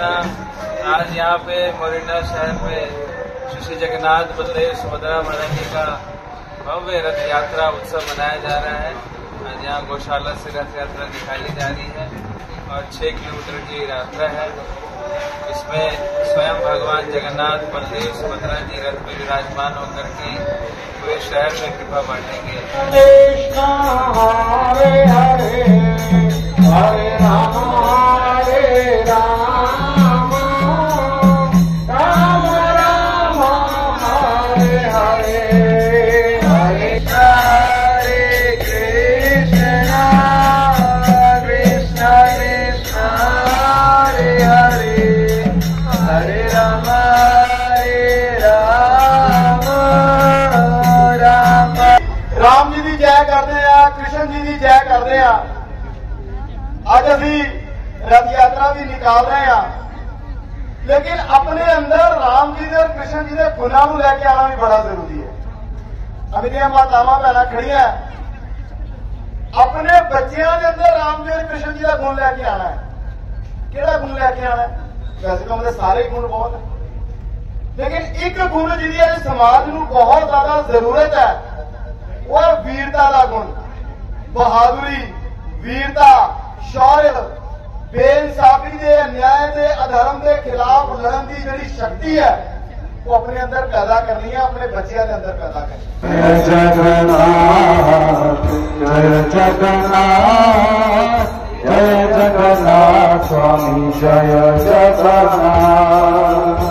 कृष्णा। आज यहाँ पे मोरिंडा शहर में श्री जगन्नाथ बलदेव सुभद्रा महारानी का भव्य रथ यात्रा उत्सव मनाया जा रहा है। आज यहाँ गौशाला से रथ यात्रा निकाली जा रही है और 6 किलोमीटर की यात्रा है। इसमें स्वयं भगवान जगन्नाथ बलदेव सुभद्रा जी रथ में विराजमान होकर के पूरे शहर में कृपा बांटेंगे। कृष्ण हरे हरे हरे राम हरे राम राम राम हरे हरे हरे हरे कृष्ण कृष्ण कृष्ण हरे हरे हरे राम राम जी की जय करते हैं, कृष्ण जी की जय करते हैं। अज अभी रथ यात्रा भी निकाल रहे हैं, लेकिन अपने अंदर राम जी और कृष्ण जी के गुणों को लेके आना भी बड़ा जरूरी है। अभी दियां मातावां भैणां खड़ियां, अपने बच्चों के अंदर राम जी और कृष्ण जी का गुण लेके आना है। केड़ा गुण लेके आना है? वैसे तो मतलब सारे गुण बहुत है, लेकिन एक गुण जिहदी समाज को बहुत ज्यादा जरूरत है वो वीरता का गुण। बहादुरी, वीरता, शौर्य, बेइंसाफी के अन्याय के अधर्म के खिलाफ लड़न की जी शक्ति है वो अपने अंदर पैदा करनी है, अपने बच्चों के अंदर पैदा करनी है। जय जगन्नाथ जय जगन्नाथ जय जगन्नाथ स्वामी जय जगन्नाथ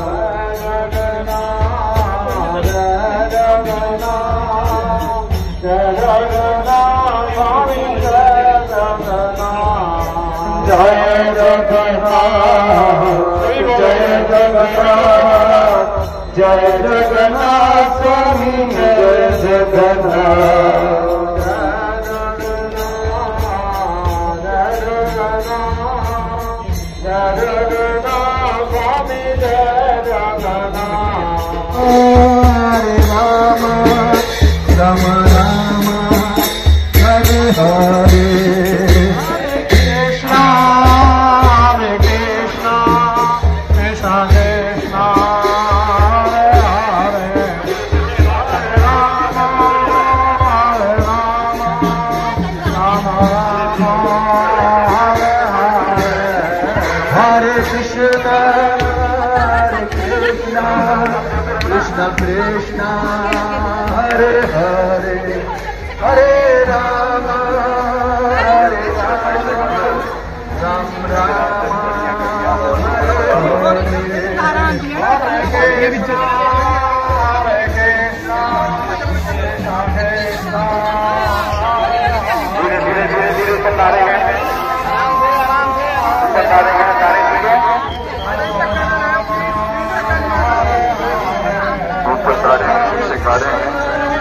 जय जगन्नाथ जय जगन्नाथ स्वामी जय जगन्नाथ जय जगन्नाथ स्वामी जय जगन्नाथ। हरे राम राम राम हरे हरे कृष्ण कृष्ण हरे हरे हरे राम राम राम हरे धीरे धीरे धीरे चलता रहेंगे सिखा रहे हैं।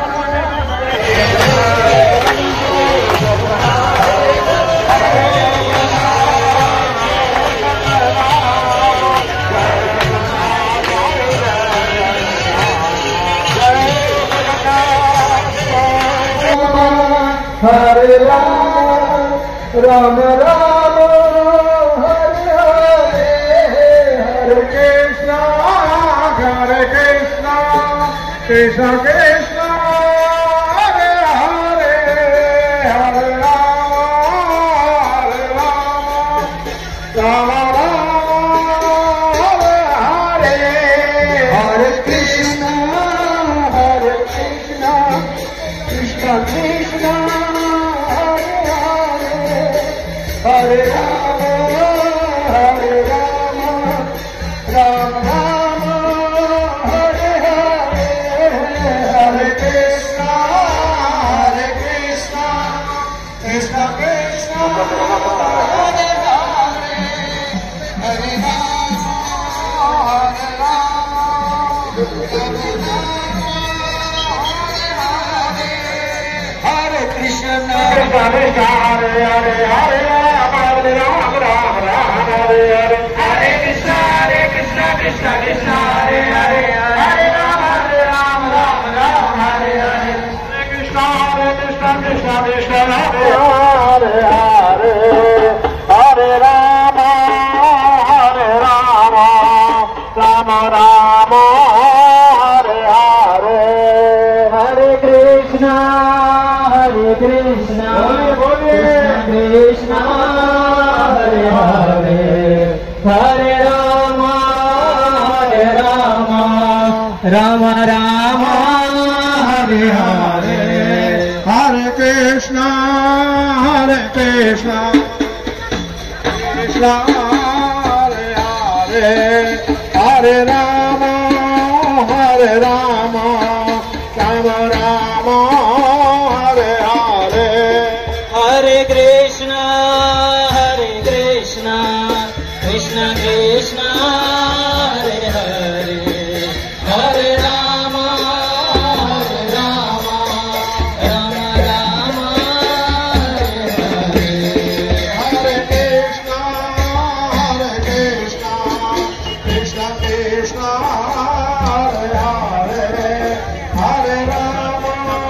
हरे राम राम राम हरे हरे हरे कृष्ण कृष्ण कृष्ण हरे हरे हरे राम राम राम हरे हरे हरे कृष्ण कृष्ण कृष्ण हरे राम राम राम हरे हरे हरे कृष्ण कृष्ण कृष्ण हरे हरे हरे राम हरे कृष्ण हरे हरे हरे हरे राम राम राम हरे हरे हरे कृष्ण कृष्ण कृष्ण हरे हरे हरे राम राम राम हरे हरे हरे कृष्ण कृष्ण कृष्ण हरे हरे हरे हरे राम राम राम हरे हरे हरे कृष्णा कृष्णा हरे हरे हरे राम राम राम हरे हरे हरे कृष्णा कृष्णा हरे हरे हरे राम राम राम हरे हरे हरे कृष्णा कृष्णा कृष्णा हरे हरे हरे राम राम राम हरे हरे हरे कृष्णा कृष्णा कृष्णा हरे हरे हरे राम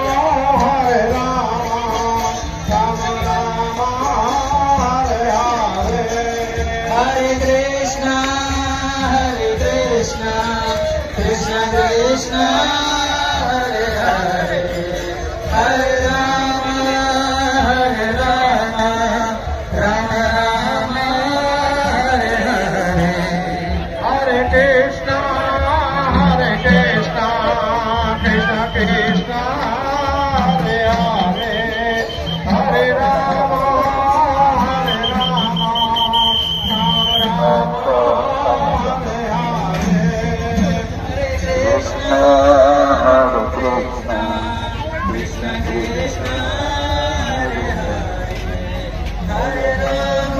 राम हरे हरे हरे कृष्णा कृष्णा कृष्णा हरे हरे हरे राम राम हरे हरे हरे कृष्णा कृष्णा कृष्णा हरे हरे हरे राम राम हरे हरे कृष्णा कृष्णा कृष्णा हरे हरे हरे राम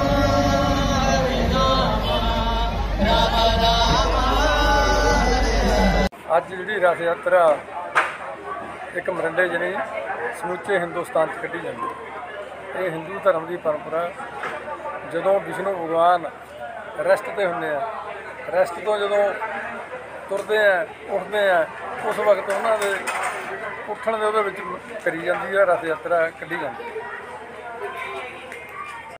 ਅੱਜ ਜਿਹੜੀ ਰਥ ਯਾਤਰਾ ਇੱਕ ਮਰਿੰਡੇ ਜਿਹੀ ਸਮੁੱਚੇ ਹਿੰਦੁਸਤਾਨ 'ਚ ਕੱਢੀ ਜਾਂਦੀ ਹੈ। ਇਹ ਹਿੰਦੂ ਧਰਮ ਦੀ ਪਰੰਪਰਾ। ਜਦੋਂ ਵਿਸ਼ਨੂੰ ਭਗਵਾਨ ਰੈਸਟ 'ਤੇ ਹੁੰਦੇ ਆ, ਰੈਸਟ ਤੋਂ ਜਦੋਂ ਤੁਰਦੇ ਆ ਉੱਠਦੇ ਆ, ਉਸ ਵਕਤ ਉਹਨਾਂ ਦੇ ਉੱਠਣ ਦੇ ਉਹਦੇ ਵਿੱਚ ਕਰੀ ਜਾਂਦੀ ਹੈ, ਰਥ ਯਾਤਰਾ ਕੱਢੀ ਜਾਂਦੀ ਹੈ।